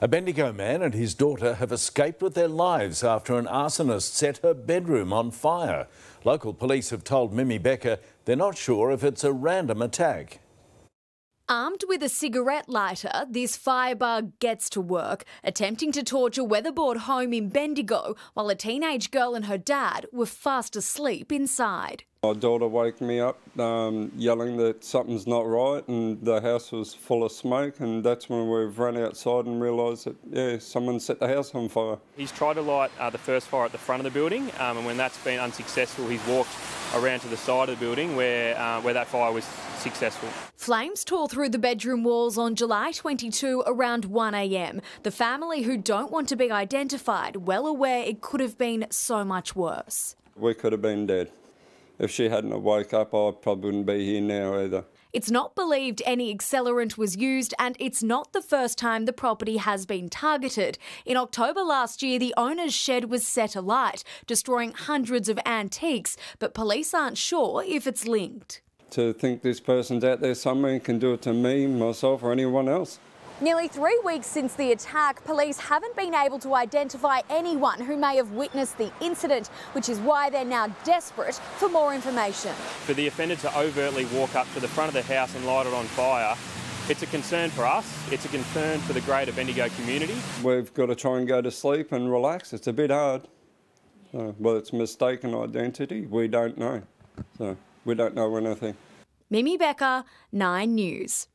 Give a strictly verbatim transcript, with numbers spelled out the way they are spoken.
A Bendigo man and his daughter have escaped with their lives after an arsonist set her bedroom on fire. Local police have told Mimi Becker they're not sure if it's a random attack. Armed with a cigarette lighter, this firebug gets to work, attempting to torch a weatherboard home in Bendigo while a teenage girl and her dad were fast asleep inside. My daughter woke me up um, yelling that something's not right, and the house was full of smoke, and that's when we've run outside and realised that, yeah, someone set the house on fire. He's tried to light uh, the first fire at the front of the building, um, and when that's been unsuccessful, he's walked around to the side of the building where, uh, where that fire was successful. Flames tore through the bedroom walls on July twenty-second around one a m. The family, who don't want to be identified, well aware it could have been so much worse. We could have been dead. If she hadn't woke up, I probably wouldn't be here now either. It's not believed any accelerant was used, and it's not the first time the property has been targeted. In October last year, the owner's shed was set alight, destroying hundreds of antiques, but police aren't sure if it's linked. To think this person's out there somewhere and can do it to me, myself or anyone else. Nearly three weeks since the attack, police haven't been able to identify anyone who may have witnessed the incident, which is why they're now desperate for more information. For the offender to overtly walk up to the front of the house and light it on fire, it's a concern for us, it's a concern for the greater Bendigo community. We've got to try and go to sleep and relax. It's a bit hard. Uh, well, it's mistaken identity. We don't know. So we don't know anything. Mimi Becker, Nine News.